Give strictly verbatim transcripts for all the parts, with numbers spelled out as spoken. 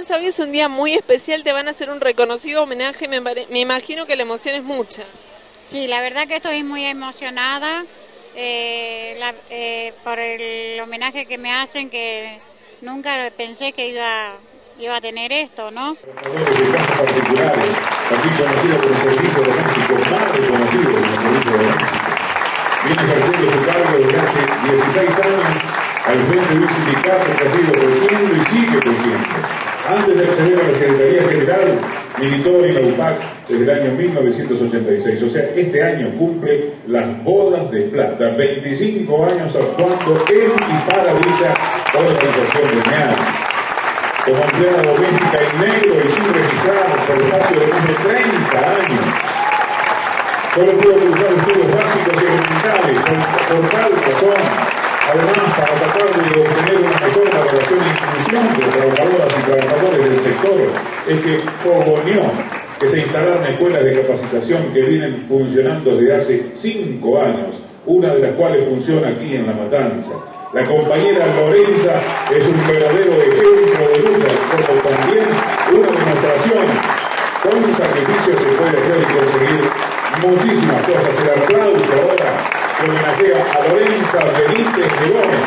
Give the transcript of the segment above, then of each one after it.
Hoy es un día muy especial, te van a hacer un reconocido homenaje, me, me imagino que la emoción es mucha. Sí, la verdad que estoy muy emocionada eh, la, eh, por el homenaje que me hacen, que nunca pensé que iba, iba a tener esto, ¿no? De casos particulares, también conocido por el servicio doméstico más reconocido del servicio doméstico. Viene ejerciendo su cargo desde hace dieciséis años al frente de un sindicato que ha ido creciendo y sigue creciendo. Antes de acceder a la Secretaría General, militó en la U P A C desde el año mil novecientos ochenta y seis. O sea, este año cumple las bodas de plata, veinticinco años actuando en y para dicha organización gremial. Como empleada doméstica en negro y sin registrar por espacio de más de treinta años. Solo pudo cursar estudios básicos y elementales por, por tal razón. Además, para tratar de obtener una mejor valoración e inclusión de trabajadoras y trabajadores del sector, es que fogoneó que se instalaran escuelas de capacitación que vienen funcionando desde hace cinco años, una de las cuales funciona aquí en La Matanza. La compañera Lorenza es un verdadero ejemplo de lucha, como también una demostración. Con un sacrificio se puede hacer y conseguir muchísimas cosas. El aplauso ahora que homenajea a Lorenza Benítez de Gómez.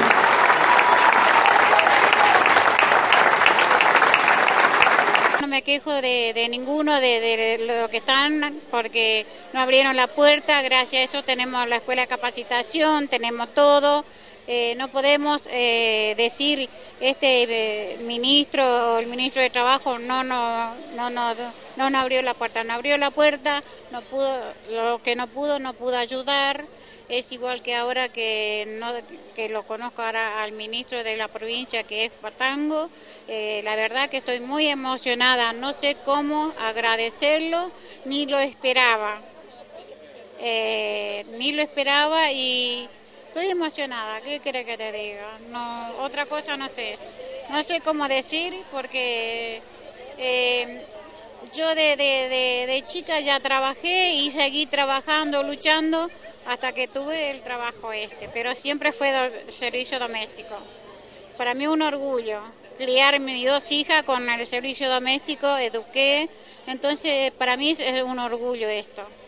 No me quejo de, de ninguno de, de lo que están, porque no abrieron la puerta. Gracias a eso tenemos la escuela de capacitación, tenemos todo. Eh, no podemos eh, decir este eh, ministro o el ministro de Trabajo no no no no no no abrió la puerta, no abrió la puerta, no pudo, lo que no pudo no pudo ayudar. Es igual que ahora que no que lo conozco ahora al ministro de la provincia, que es Patango. Eh, la verdad que estoy muy emocionada, no sé cómo agradecerlo, ni lo esperaba, eh, ni lo esperaba y estoy emocionada. ¿Qué quiere que te diga? No, otra cosa no sé, no sé cómo decir, porque eh, yo de, de, de, de chica ya trabajé y seguí trabajando, luchando, hasta que tuve el trabajo este, pero siempre fue do, servicio doméstico. Para mí un orgullo criar mis dos hijas con el servicio doméstico, eduqué, entonces para mí es un orgullo esto.